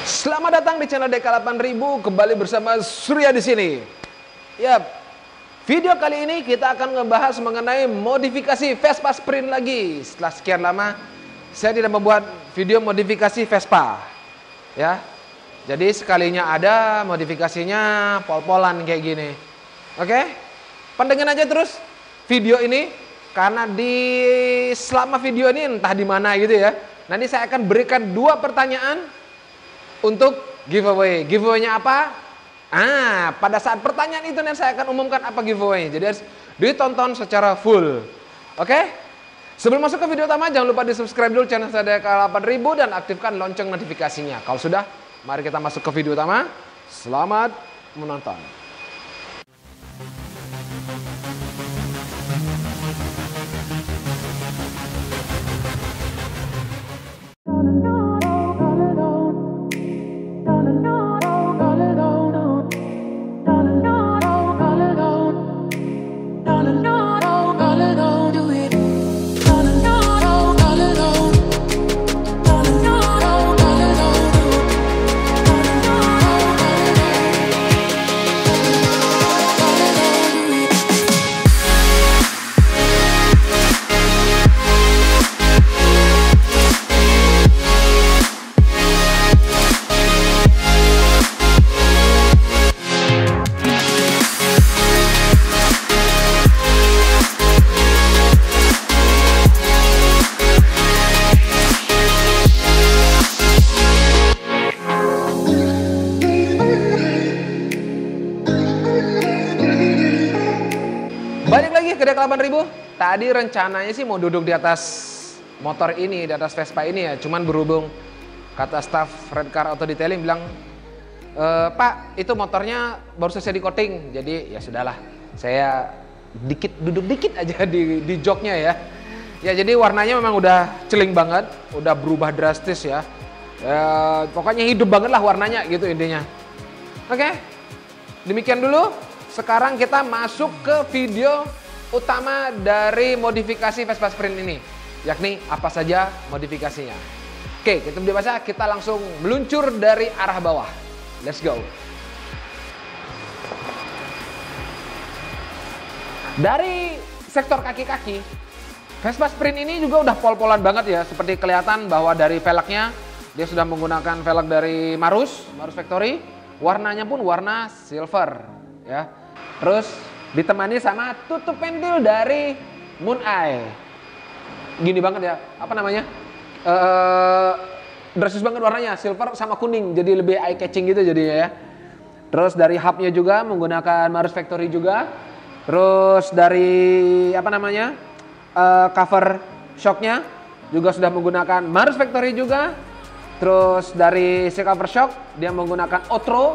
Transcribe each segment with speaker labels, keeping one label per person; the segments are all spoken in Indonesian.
Speaker 1: Selamat datang di channel DK8000, kembali bersama Surya di sini. Ya, video kali ini kita akan ngebahas mengenai modifikasi Vespa Sprint lagi. Setelah sekian lama saya tidak membuat video modifikasi Vespa. Ya. Jadi sekalinya ada modifikasinya pol-polan kayak gini. Oke? Pantengin aja terus video ini karena selama video ini entah di mana gitu ya. Nanti saya akan berikan 2 pertanyaan untuk giveaway. Giveaway-nya apa? Pada saat pertanyaan itu nanti saya akan umumkan apa giveaway. Jadi harus ditonton secara full. Oke? Sebelum masuk ke video utama, jangan lupa di-subscribe dulu channel saya DK8000 dan aktifkan lonceng notifikasinya. Kalau sudah, mari kita masuk ke video utama. Selamat menonton. Balik lagi ke DK8000. Tadi rencananya sih mau duduk di atas motor ini, di atas Vespa ini ya. Cuman berhubung kata staff Red Car Auto Detailing bilang, Pak, itu motornya baru selesai di coating. Jadi ya sudahlah, saya duduk dikit aja di joknya ya. Ya jadi warnanya memang udah celing banget, udah berubah drastis ya. Pokoknya hidup banget lah warnanya gitu intinya. Oke, demikian dulu. Sekarang kita masuk ke video utama dari modifikasi Vespa Sprint ini, yakni apa saja modifikasinya. Oke, kita biasa kita langsung meluncur dari arah bawah. Let's go. Dari sektor kaki-kaki, Vespa Sprint ini juga udah pol-polan banget ya. Seperti kelihatan bahwa dari velgnya dia sudah menggunakan velg dari Marus Factory. Warnanya pun warna silver ya. Terus ditemani sama tutup pentil dari Moon Eye. Gini banget ya, apa namanya? Drastis banget warnanya, silver sama kuning, jadi lebih eye catching gitu jadinya ya. Terus dari hubnya juga menggunakan Marus Factory juga. Terus dari apa namanya? Cover shocknya juga sudah menggunakan Marus Factory juga. Terus dari si cover shock dia menggunakan Otro.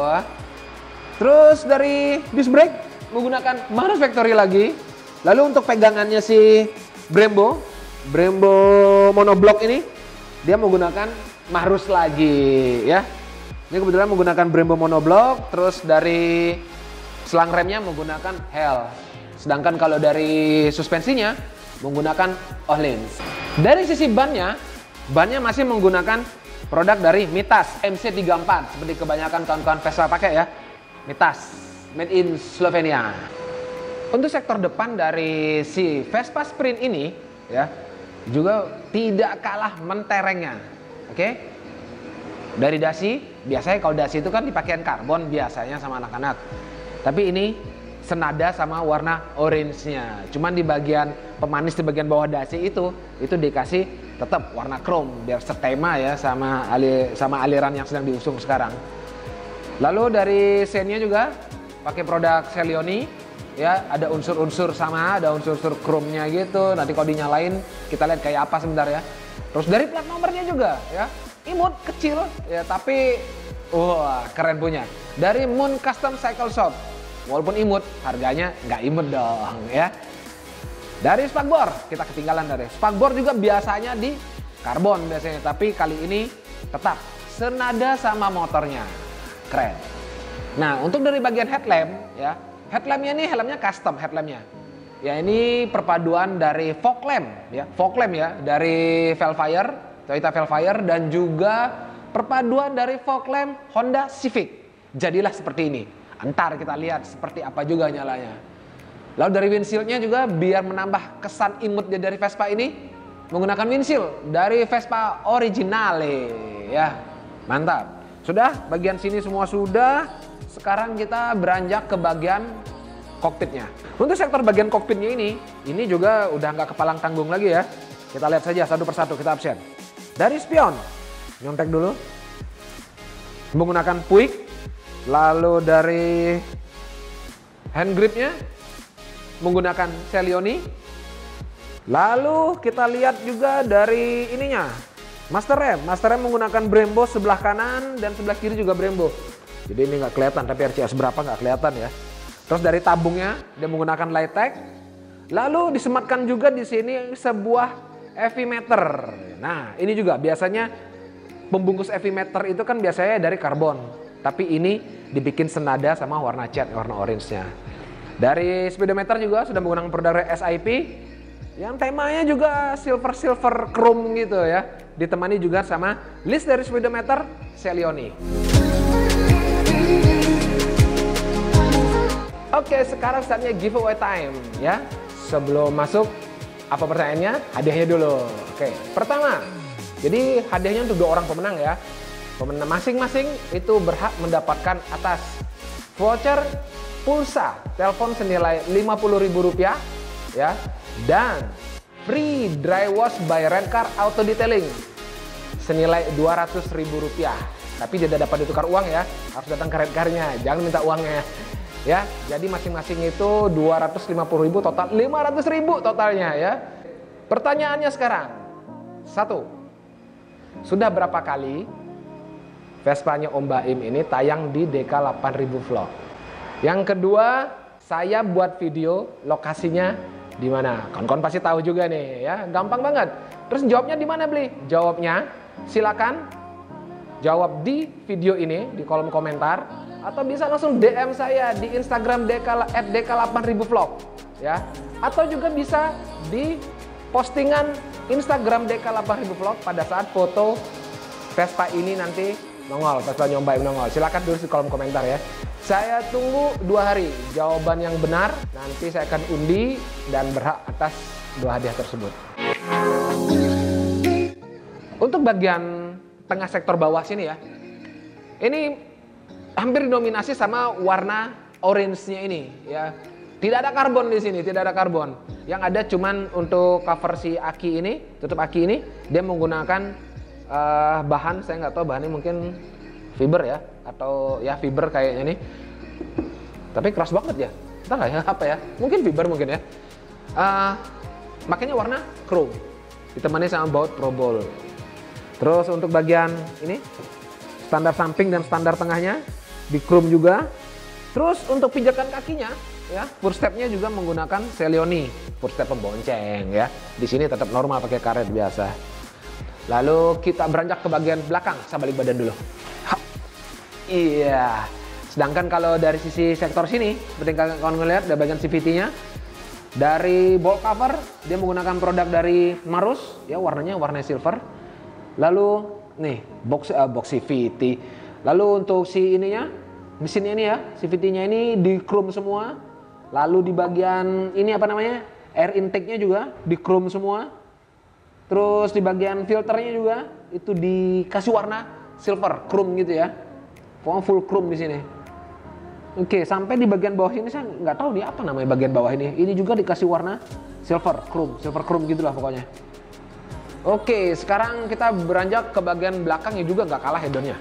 Speaker 1: Terus dari disc brake menggunakan Marus Factory lagi. Lalu untuk pegangannya si Brembo monoblock ini dia menggunakan Marus lagi ya. Ini kebetulan menggunakan Brembo monoblock. Terus dari selang remnya menggunakan Hell. Sedangkan kalau dari suspensinya menggunakan Öhlins. Dari sisi bannya masih menggunakan produk dari Mitas MC34 seperti kebanyakan kawan-kawan Vespa pakai ya. Mitas, made in Slovenia. Untuk sektor depan dari si Vespa Sprint ini ya juga tidak kalah menterengnya. Oke? Dari dasi, biasanya kalau dasi itu kan dipakaian karbon biasanya sama anak-anak. Tapi ini senada sama warna orange-nya. Cuman di bagian pemanis di bagian bawah dasi itu dikasih tetap warna chrome biar setema ya sama aliran yang sedang diusung sekarang. Lalu dari sennya juga pakai produk Celioni ya, ada unsur-unsur sama, ada unsur-unsur chrome-nya gitu. Nanti kalau dinyalain kita lihat kayak apa sebentar ya. Terus dari plat nomornya juga ya, imut kecil ya tapi keren punya. Dari Moon Custom Cycle Shop. Walaupun imut, harganya nggak imut dong ya. Dari spakbor, kita ketinggalan dari spakbor juga biasanya di karbon biasanya, tapi kali ini tetap senada sama motornya. Keren. Nah, untuk dari bagian headlamp ya, headlampnya ini helmnya custom headlampnya. Ya ini perpaduan dari fog lamp ya dari Velfire, Toyota Velfire dan juga perpaduan dari fog lamp Honda Civic. Jadilah seperti ini. Ntar kita lihat seperti apa juga nyalanya. Lalu dari windshieldnya juga biar menambah kesan imutnya dari Vespa ini, menggunakan windshield dari Vespa Originale ya. Mantap. Sudah, bagian sini semua sudah. Sekarang kita beranjak ke bagian kokpitnya. Untuk sektor bagian kokpitnya ini juga udah nggak kepalang tanggung lagi ya. Kita lihat saja satu persatu, kita absen. Dari spion, nyontek dulu. Menggunakan puik. Lalu dari hand gripnya menggunakan Celioni. Lalu kita lihat juga dari ininya, master rem menggunakan Brembo sebelah kanan dan sebelah kiri juga Brembo. Jadi ini nggak kelihatan, tapi RCS berapa nggak kelihatan ya. Terus dari tabungnya dia menggunakan Lightech. Lalu disematkan juga di sini sebuah EV meter. Nah ini juga biasanya pembungkus EV meter itu kan biasanya dari karbon, tapi ini dibikin senada sama warna cat, warna orange-nya. Dari speedometer juga sudah menggunakan produk SIP yang temanya juga silver chrome gitu ya. Ditemani juga sama list dari speedometer Celioni. Oke, sekarang saatnya giveaway time ya. Sebelum masuk, apa pertanyaannya? Hadiahnya dulu. Oke, pertama, jadi hadiahnya untuk 2 orang pemenang ya. Pemenang masing-masing itu berhak mendapatkan atas voucher pulsa telepon senilai Rp50.000 ya, dan free dry wash by Rencar Auto Detailing senilai Rp200.000. Tapi tidak dapat ditukar uang ya, harus datang ke Rencarnya, jangan minta uangnya ya. Jadi masing-masing itu Rp250.000, total Rp500.000 totalnya ya. Pertanyaannya sekarang, 1. Sudah berapa kali Vespanya Om Baim ini tayang di DK 8000 Vlog? Yang kedua, saya buat video lokasinya di mana. Kawan-kawan pasti tahu juga nih ya, gampang banget. Terus jawabnya di mana, Bli? Jawabnya silakan jawab di video ini di kolom komentar, atau bisa langsung DM saya di Instagram @dk8000vlog ya, atau juga bisa di postingan Instagram DK8000vlog pada saat foto Vespa ini nanti nongol, Vespa Om Baim nongol. Silakan tulis di kolom komentar ya. Saya tunggu 2 hari jawaban yang benar, nanti saya akan undi dan berhak atas 2 hadiah tersebut. Untuk bagian tengah sektor bawah sini ya, ini hampir didominasi sama warna orange-nya ini ya. Tidak ada karbon di sini, tidak ada karbon. Yang ada cuman untuk cover si aki ini, tutup aki ini, dia menggunakan bahan, saya nggak tahu bahannya, mungkin fiber ya, atau ya fiber kayaknya nih. Tapi keras banget ya, entah lah ya apa ya, mungkin fiber mungkin ya. Makanya warna chrome, ditemani sama baut Pro Ball. Terus untuk bagian ini standar samping dan standar tengahnya di chrome juga. Terus untuk pijakan kakinya ya, footstepnya juga menggunakan Celioni, footstep pembonceng ya. Di sini tetap normal pakai karet biasa. Lalu kita beranjak ke bagian belakang, saya balik badan dulu. Hap. Iya. Sedangkan kalau dari sisi sektor sini, seperti yang kalian lihat dari bagian CVT-nya, dari bolt cover dia menggunakan produk dari Marus ya, warnanya warna silver. Lalu nih box CVT. Lalu untuk si ininya, mesinnya ini ya, CVT-nya ini di chrome semua. Lalu di bagian ini apa namanya, air intake-nya juga di chrome semua. Terus di bagian filternya juga itu dikasih warna silver chrome gitu ya, pokoknya full chrome di sini. Oke, sampai di bagian bawah ini saya nggak tahu nih apa namanya bagian bawah ini. Ini juga dikasih warna silver chrome gitulah pokoknya. Oke, sekarang kita beranjak ke bagian belakang yang juga nggak kalah hedonnya.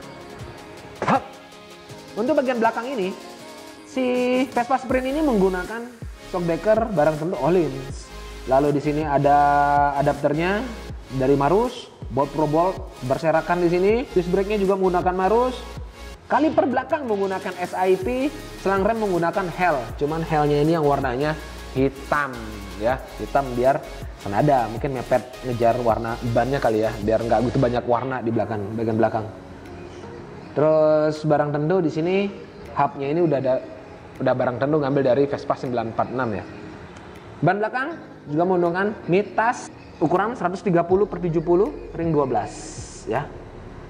Speaker 1: Untuk bagian belakang ini, si Vespa Sprint ini menggunakan shockbreaker barang tentu Öhlins. Lalu di sini ada adapternya dari Marus, bolt Pro Bolt berserakan di sini. Disc brake-nya juga menggunakan Marus. Kaliper belakang menggunakan SIP, selang rem menggunakan Hell. Cuman Hell-nya ini yang warnanya hitam ya, hitam biar senada. Mungkin mepet ngejar warna bannya kali ya, biar nggak begitu banyak warna di belakang, bagian belakang. Terus barang tentu di sini hubnya ini udah barang tentu ngambil dari Vespa 946 ya. Ban belakang juga menggunakan Mitas ukuran 130/70 ring 12 ya.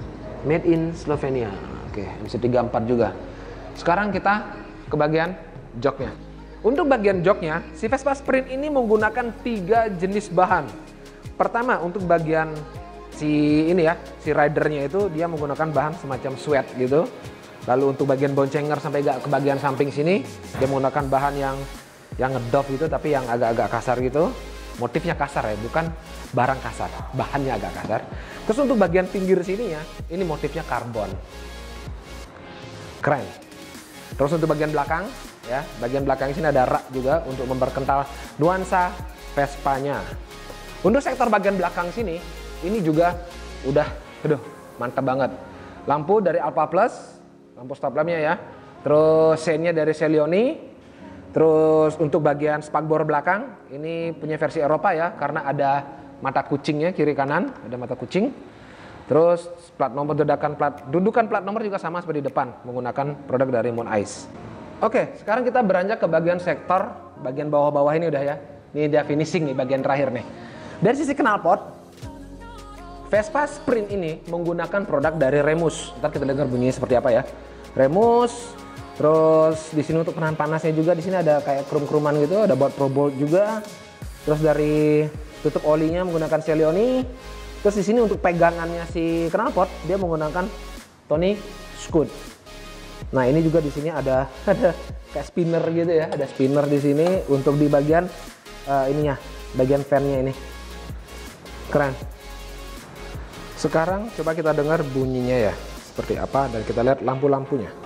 Speaker 1: Made in Slovenia. Oke, MC34 juga. Sekarang kita ke bagian joknya. Untuk bagian joknya, si Vespa Sprint ini menggunakan 3 jenis bahan. Pertama, untuk bagian si ini ya, si ridernya itu dia menggunakan bahan semacam suede gitu. Lalu untuk bagian boncenger sampai ke bagian samping sini, dia menggunakan bahan yang ngedoff gitu, tapi yang agak-agak kasar gitu. Motifnya kasar ya, bukan barang kasar, bahannya agak kasar. Terus untuk bagian pinggir sini ya, ini motifnya karbon. Keren. Terus untuk bagian belakang ya, bagian belakang sini ada rak juga untuk memperkental nuansa Vespanya. Untuk sektor bagian belakang sini, ini juga udah, aduh, mantap banget. Lampu dari Alpha Plus, lampu stop lampnya ya. Terus seinnya dari Celioni. Terus untuk bagian spakbor belakang, ini punya versi Eropa ya, karena ada mata kucingnya kiri kanan, ada mata kucing. Terus plat nomor dudukan plat nomor juga sama seperti di depan, menggunakan produk dari Moon Ice. Oke, sekarang kita beranjak ke bagian sektor, bagian bawah-bawah ini udah ya. Ini dia finishing nih, bagian terakhir nih. Dari sisi knalpot, Vespa Sprint ini menggunakan produk dari Remus. Ntar kita dengar bunyinya seperti apa ya. Remus. Terus di sini untuk penahan panasnya juga, di sini ada kayak krum-kruman gitu, ada baut Pro Bolt juga. Terus dari tutup olinya menggunakan Celioni. Terus di sini untuk pegangannya si knalpot dia menggunakan Tony Scud. Nah, ini juga di sini ada kayak spinner gitu ya, ada spinner di sini untuk di bagian ininya, bagian fan-nya ini. Keren. Sekarang coba kita dengar bunyinya ya, seperti apa, dan kita lihat lampu-lampunya.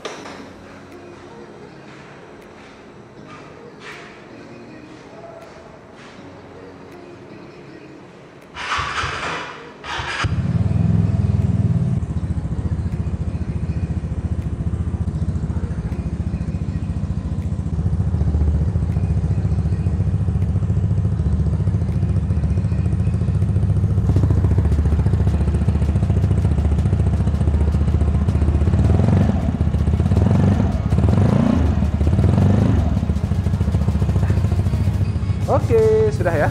Speaker 1: Oke, sudah ya.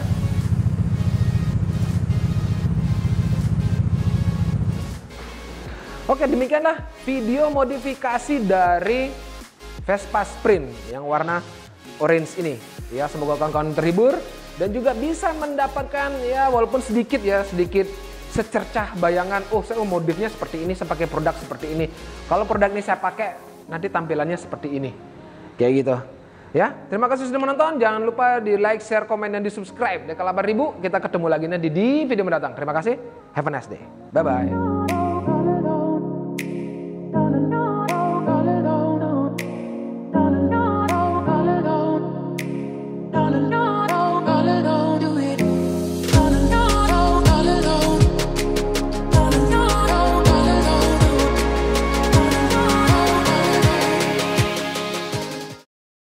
Speaker 1: Oke, demikianlah video modifikasi dari Vespa Sprint yang warna orange ini. Ya, semoga kawan-kawan terhibur dan juga bisa mendapatkan ya walaupun sedikit secercah bayangan, oh saya modifnya seperti ini, saya pakai produk seperti ini. Kalau produk ini saya pakai, nanti tampilannya seperti ini. Kayak gitu. Ya, terima kasih sudah menonton. Jangan lupa di like, share, komen, dan di subscribe. Dan kalau 8.000, kita ketemu lagi nanti di video mendatang. Terima kasih. Have a nice day. Bye-bye.